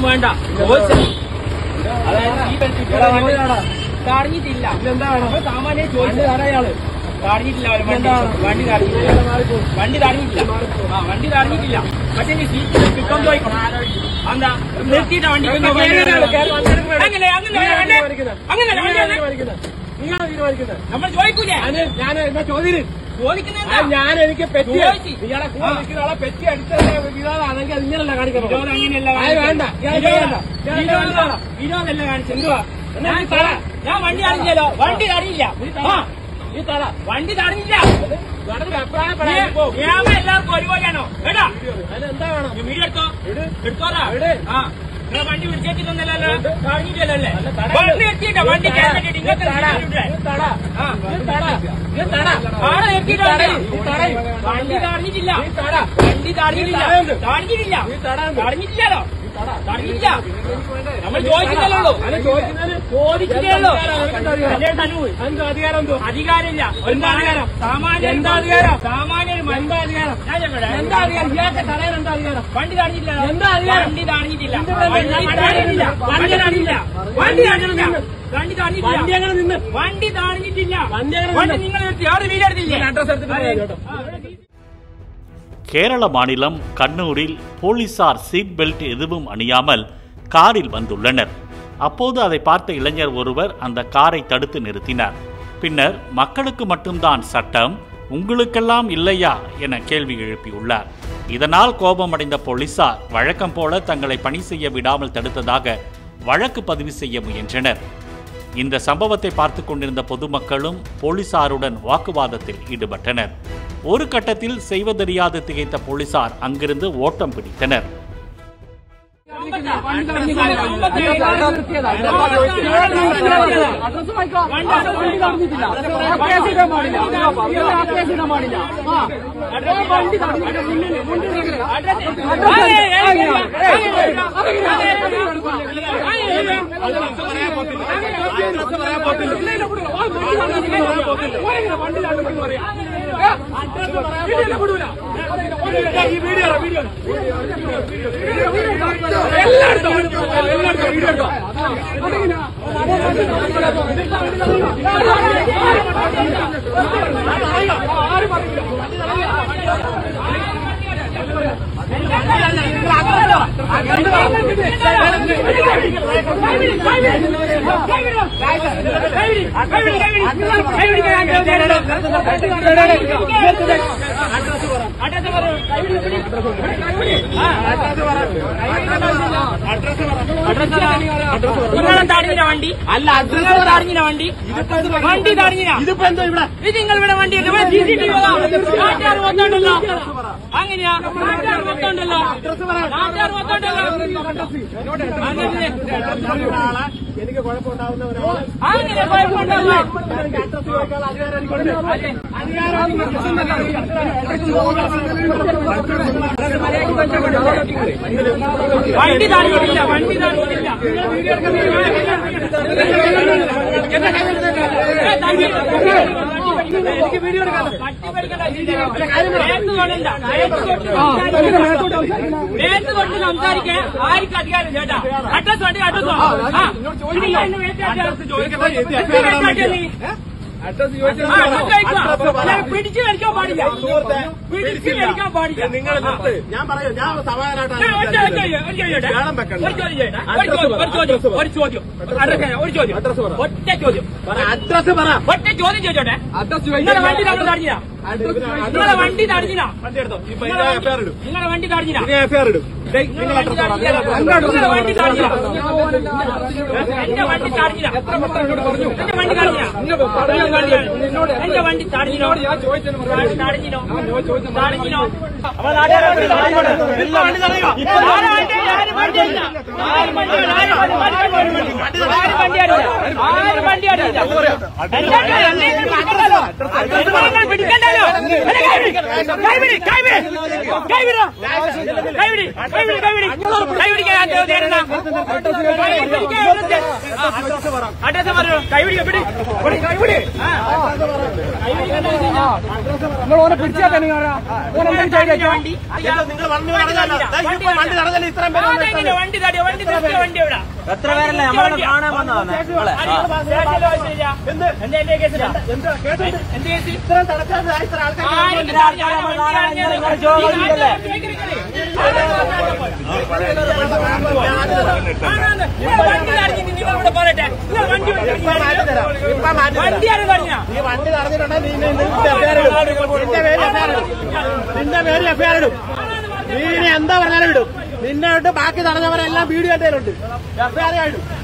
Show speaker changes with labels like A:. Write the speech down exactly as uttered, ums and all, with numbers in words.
A: വേണ്ട തടഞ്ഞിട്ടില്ല സാമാന്യം ചോദിച്ചത് അയാള് തടഞ്ഞിട്ടില്ല വണ്ടി തടഞ്ഞിട്ടില്ല വണ്ടി തടഞ്ഞിട്ടില്ല ആ വണ്ടി തടഞ്ഞിട്ടില്ല പക്ഷെ സീറ്റ് കിട്ടും ചോദിക്കണം എന്താ നിർത്തിയിട്ട വണ്ടി അങ്ങനെ അങ്ങനെ അങ്ങനെ നമ്മൾ ചോദിക്കൂലേ ഞാൻ എന്താ ചോദ്യം ചോദിക്കുന്നത് ഞാൻ എനിക്ക് പെറ്റി ഇയാളെ കൂടെ നിൽക്കുന്ന ആളെ പെറ്റി അടിച്ചത് വിരോധാണെങ്കിൽ അത് ഇങ്ങനല്ല കാണിക്കണം വിരോധം അങ്ങനെയല്ല വേണ്ട വിരോധമല്ല കാണിച്ചെന്തുവാ ഞാൻ വണ്ടി അറിഞ്ഞല്ലോ വണ്ടി തടയില്ല നീ തട വണ്ടി തടഞ്ഞില്ല എല്ലാവർക്കും ഒരുപോലെയാണോ കേട്ടാ എന്താ വേണം വീഡിയോ എടുത്തോ എടുത്തോറാ ആ നിങ്ങളെ വണ്ടി പിടിച്ചേറ്റിട്ടൊന്നല്ലോ തടഞ്ഞിട്ടല്ലേ വണ്ടി എത്തിയിട്ടാ വണ്ടി വണ്ടി തടഞ്ഞിട്ടില്ല വണ്ടി തടഞ്ഞിട്ടില്ല തടഞ്ഞിട്ടില്ല തടഞ്ഞിട്ടില്ലല്ലോ തടഞ്ഞില്ല നമ്മൾ ചോദിച്ചില്ലല്ലോ ചോദിച്ചില്ലല്ലോ അധികാരം അധികാരമില്ല എന്താ അധികാരം സാമാന്യ എന്താ അധികാരം സാമാന്യ എന്താ അധികാരം എന്താ അധികാരം ഇയാൾക്ക് തടയാൻ എന്താ അധികാരം വണ്ടി തടഞ്ഞില്ല എന്താ അധികാരം വണ്ടി തടഞ്ഞിട്ടില്ല വണ്ടി തടഞ്ഞില്ല വണ്ടി തടഞ്ഞില്ല വണ്ടി തടഞ്ഞിട്ടില്ല വണ്ടി അങ്ങനെ നിന്ന് വണ്ടി തടഞ്ഞിട്ടില്ല വണ്ടി നിങ്ങൾ ആറ് വീട് എടുത്തില്ലേ അഡ്രസ് എടുത്തിട്ട്
B: கேரள மாநிலம் கண்ணூரில் போலீசார் சீட் பெல்ட் எதுவும் அணியாமல் காரில் வந்துள்ளனர். அப்போது அதை பார்த்த இளைஞர் ஒருவர் அந்த காரை தடுத்து நிறுத்தினார். பின்னர் மக்களுக்கு மட்டும்தான் சட்டம், உங்களுக்கெல்லாம் இல்லையா என கேள்வி எழுப்பியுள்ளார். இதனால் கோபமடைந்த போலீசார் வழக்கம் போல தங்களை பணி செய்ய விடாமல் தடுத்ததாக வழக்கு பதிவு செய்ய முயன்றனர். இந்த சம்பவத்தை பார்த்து கொண்டிருந்த பொதுமக்களும் போலீசாருடன் வாக்குவாதத்தில் ஈடுபட்டனர். ஒரு கட்டத்தில் செய்வதறியாது திகைத்த போலீசார் அங்கிருந்து ஓட்டம் பிடித்தனர்.
A: വണ്ടി അല്ല അഡ്രസ് തടഞ്ഞ വണ്ടി വണ്ടി തടഞ്ഞ ഇതിപ്പോ എന്തോ ഇവിടെ ഇത് നിങ്ങൾ ഇവിടെ വണ്ടി നാട്ടുകാർ മൊത്തമുണ്ടല്ലോ അങ്ങനെയാ നാട്ടുകാർ മൊത്തമുണ്ടല്ലോ നാട്ടുകാർ മൊത്തമുണ്ടല്ലോ
C: എനിക്ക് കുഴപ്പമുണ്ടാവുന്നവരാണ്
A: അങ്ങനെ കുഴപ്പമുണ്ടാവുക വണ്ടി താഴ്ന്നിട്ടില്ല വണ്ടി താഴ്ന്നിട്ടില്ല എനിക്ക് വീഡിയോ എടുക്കാം നേരത്തെ കൊണ്ട് സംസാരിക്കാൻ ആർക്കും അധികാരം ചേട്ടാ അഡ്രസ് വേണ്ടി അഡ്രസ് പിടിച്ചു വലിക്കാൻ പാടില്ല പിടിച്ചു വലിക്കാൻ പാടില്ല
C: നിങ്ങൾ ഞാൻ പറയാം ഞാൻ സമാധാനമായിട്ടാണ്
A: ഒരു ചോദ്യം ഒരു ചോദ്യം ഒറ്റ ചോദ്യം
C: അഡ്രസ് പറ
A: ഒറ്റ ചോദ്യം ചോദിച്ചോട്ടെ നിങ്ങളെ വണ്ടി നമ്മൾ തടഞ്ഞില്ല നിങ്ങളെ വണ്ടി തടഞ്ഞില്ല നിങ്ങളെ വണ്ടി തടഞ്ഞില്ല
C: എഫ്ഐആർ ഇടും
A: നിങ്ങളെ വണ്ടി തടഞ്ഞില്ല എന്റെ വണ്ടി തടഞ്ഞില്ല എന്റെ വണ്ടി തടഞ്ഞില്ല എന്റെ വണ്ടി തടഞ്ഞിനോ തടഞ്ഞിനോ തടഞ്ഞിനോ പിടിക്കണ്ടല്ലോ കൈവിടി കൈവിടി കൈവിടോ കൈവിടി കൈവിടി കൈവിടി കൈവിടിക്കാൻ അഡ്രസ് പറയോ കൈവിടി പിടി കൈവിടി നിങ്ങൾ ഓനെ പിടിച്ചാൽ തന്നെ വണ്ടി വണ്ടി തടി വണ്ടി നിർത്തിയ വണ്ടി എവിടെ?
D: എത്ര പേരല്ലേ നമ്മളെ കാണാൻ വന്നതാണ്?
A: എന്റെ എന്റെ കേസ് എന്ത് കേസ്?
C: ഇത്രയും തടസ്സം ഇത്ര ആൾക്കാർ
A: വണ്ടിയാണ് പറഞ്ഞ
C: ഈ വണ്ടി നടന്നിട്ടുണ്ടെങ്കിൽ നിന്റെ പേര് എഫ്ഐആർ ഇടും. നീ ഇനി എന്താ പറഞ്ഞാലും ഇടും. നിന്നെ വിട്ട് ബാക്കി തടഞ്ഞവരെല്ലാം വീഡിയോ എന്തേലുണ്ട്. എഫ്ഐആർ ഇടും.